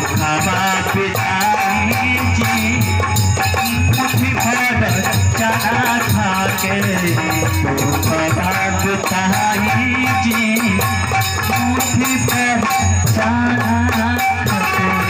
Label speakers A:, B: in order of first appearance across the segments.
A: दुखवा पिताई जी मुट्ठी भर चना खा के दुखवा पिताई जी मुट्ठी भर चना खा के।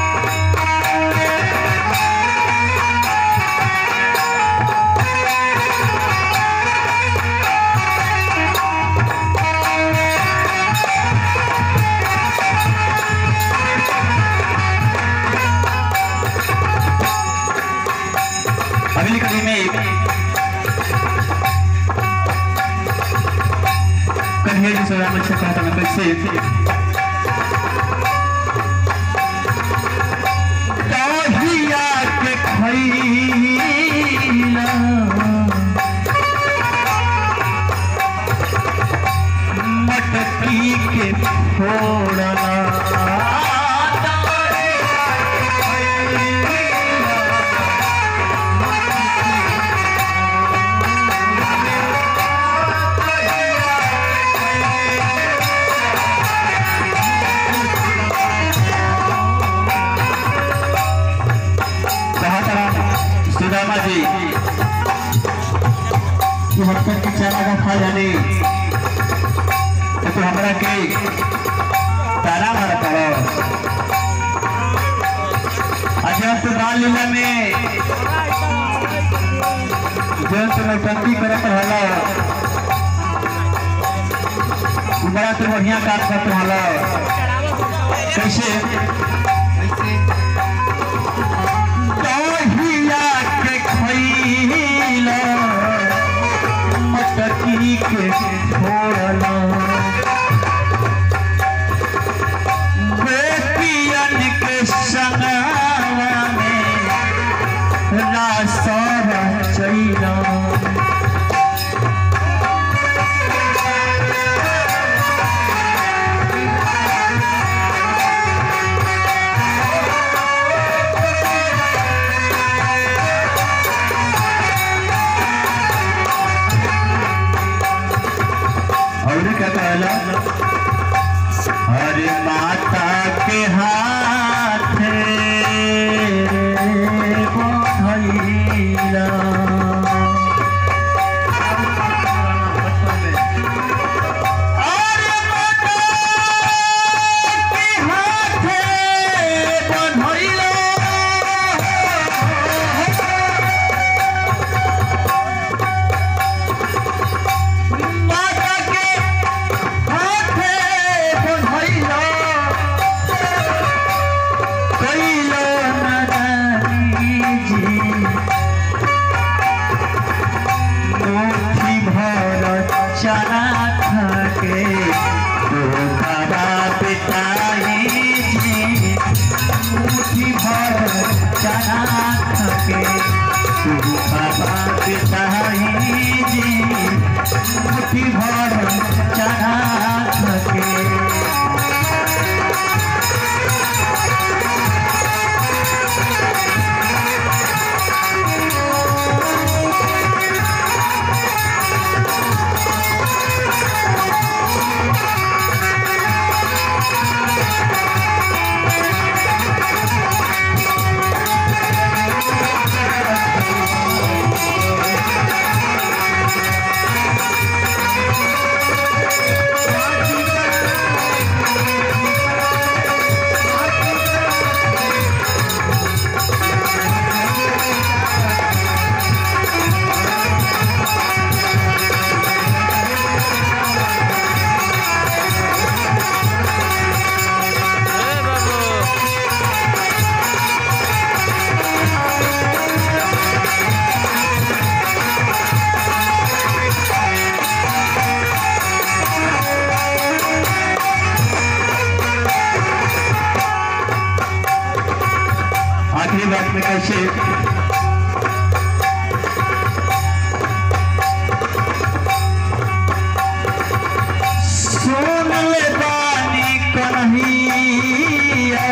A: अगली कड़ी में कन्हैया जी से राम अच्छा कहता है कैसे दहिया के खैला मटकी के फोड़ला सुदामा जी तू हटकर के चला का खा जाने तो हमरा के तारा मारा करो अच्छा तो बाल लीला में जन तो नौटंकी करत रहला बड़ा तो बढ़िया काम करत रहला कैसे मटकी के फोड़ला बेटियन के संगवा में रासर चैला अरे माता के हाथ बंधैला चना खा के दुखवा पिताई जी मुट्ठी भर चना खा के दुखवा पिताई जी मुट्ठी भर चना खा के। आखिरी बात में कैसे सुन ले बानी कन्हैया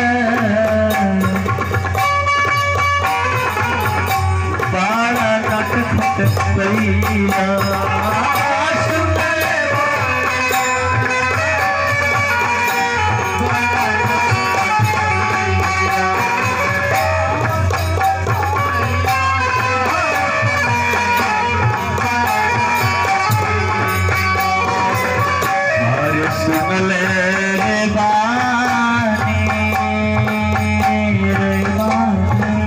A: बड़ा नटखट कैला सुन ले रे बानी रे बानी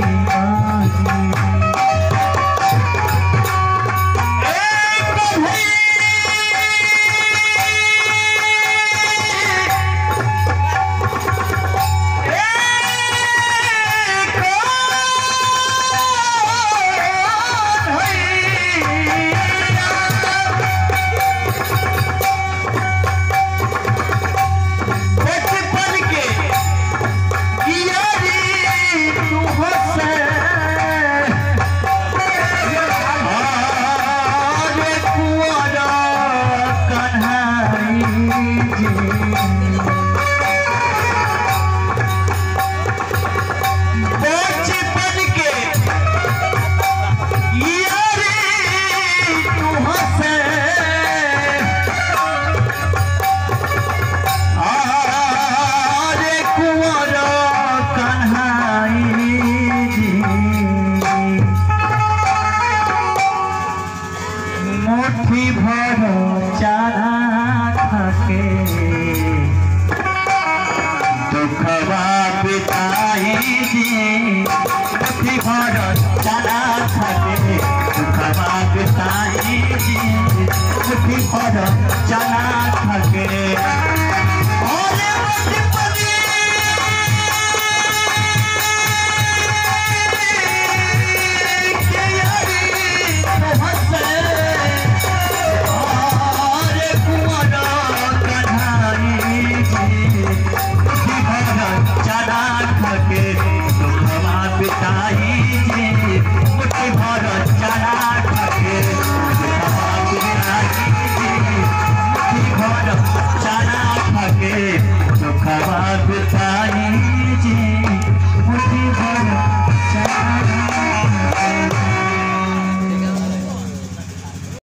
A: मुट्ठी भर चारा खाके दुखवा बिताई जी मुट्ठी भर चारा खाके दुखवा बिताई जी मुट्ठी भर चारा